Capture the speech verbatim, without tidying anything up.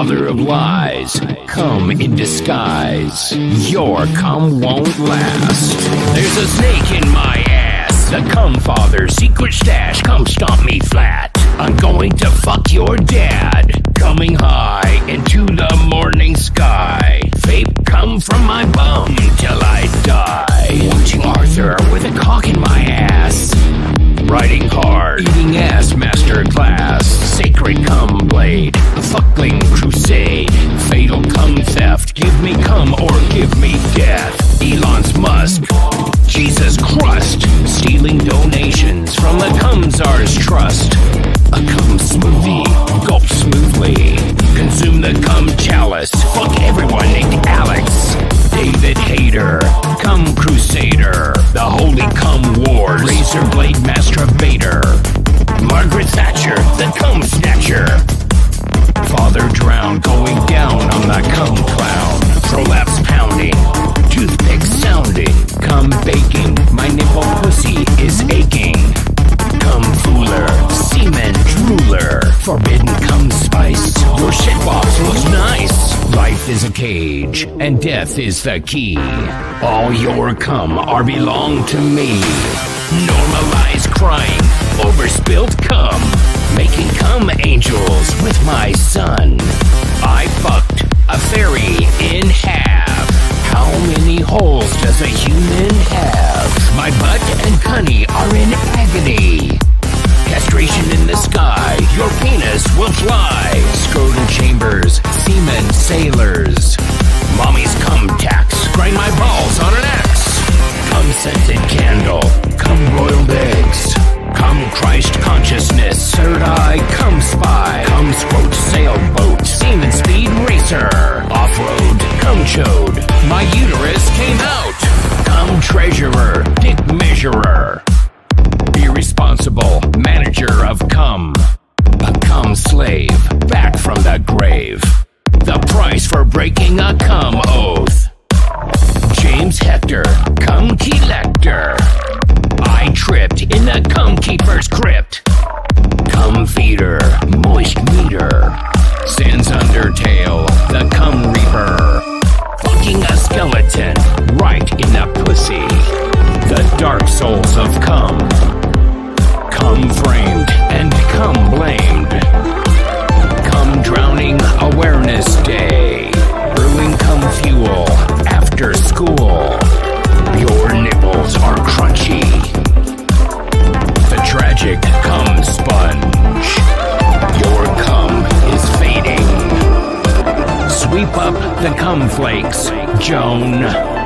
father of lies, come in disguise. Your cum won't last. There's a snake in my ass. The cum father, secret stash, come stomp me flat. I'm going to fuck your dad. Coming high into the morning sky. Vape come from my bum till I die. Watching Arthur with a cock in my ass. Riding hard, eating ass master class. Sacred cum blade, a fuckling crusade. Fatal cum theft, give me cum or give me death. Elon's Musk, Jesus Crust. Stealing donations from the cum czar's trust. A cum smoothie, gulp smoothly. Consume the cum chalice, fuck everyone named Alex. David Hayter, cum Crusader. The holy cum wars, razor blade masturbator. Margret Thatcher, the cum Snatcher. Father drowned, going down on the cum clown. Prolapse pounding, toothpick sounding. Cum baking, my nipple pussy is aching. Cum fooler, semen drooler. Forbidden cum spice, your shitbox looks nice. Life is a cage, and death is the key. All your cum are belong to me. Normalize crying over spilt cum. Making cum angels with my son. I fucked a fairy in half. How many holes does a human have? My butt and cunny are in agony. Castration in the sky, your penis will fly. Scrotal chambers, semen sailors. Mommy's cum tax, grind my balls on an axe. Cum scented candle, cum broiled eggs. Cum Christ consciousness, third eye, cum spy. Cum squote sailboat, semen speed racer. Off-road, cum chode, my uterus came out. Cum treasurer, dick measurer. Irresponsible manager of cum. A cum slave, back from the grave. The price for breaking a cum oath. James Hector, cum collector. I tripped in the cum keeper's crypt. Cum feeder, moist meter. Sans undertale, the cum reaper. Fucking a skeleton, right in the pussy. The dark souls of cum. Cum framed and cum blamed. Cum drowning awareness day. Brewing cum fuel after school. Your nipples are crunchy. The tragic cum sponge. Your cum is fading. Sweep up the cum flakes, Joan.